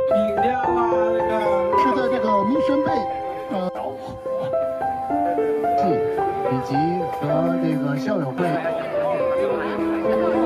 饮料啊，那个是在这个民生杯，以及和这个校友会。